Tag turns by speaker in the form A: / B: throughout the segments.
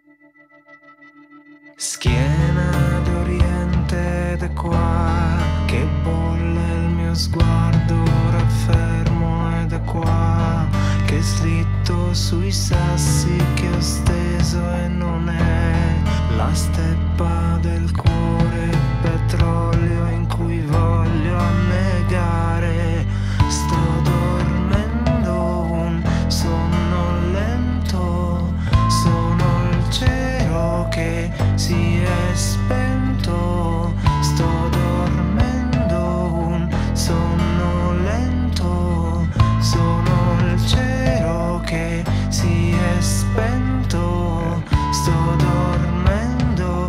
A: Schiena d'Oriente ed è qua che bolle il mio sguardo, raffermo ed è qua che slitto sui sassi che ho steso e non è la steppa del cuore, petrolio in cui voglio annegare. Sto dormendo un sonno lento, sono il cielo che si è spento. Sto dormendo un sonno lento, sono il cielo che si è spento. Sto dormendo.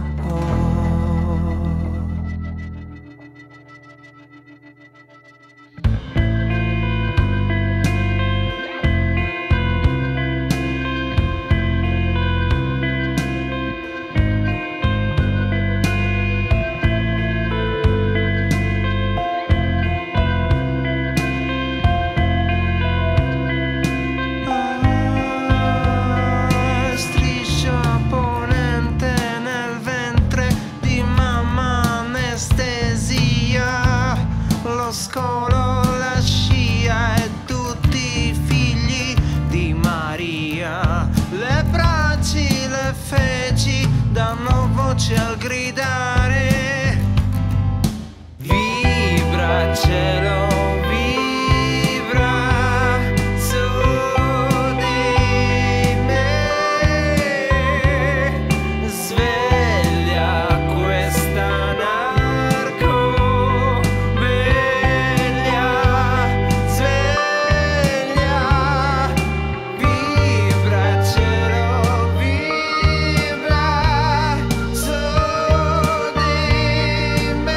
A: Striscia ponente nel ventre di mamma, anestesia, lo scolo, la scia e tutti i figli di Maria. Le braci, le feci danno voce al gridare. Vibra cielo, vibra su di me, sveglia questa narcoveglia, sveglia, vibra cielo, vibra su di me,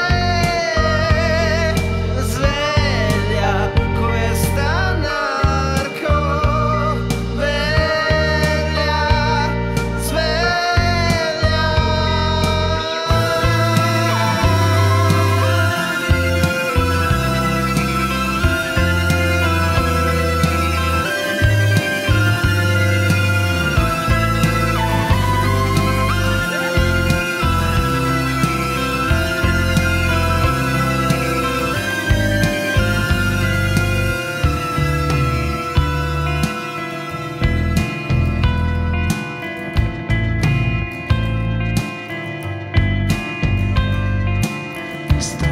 A: sveglia questa narcoveglia, sto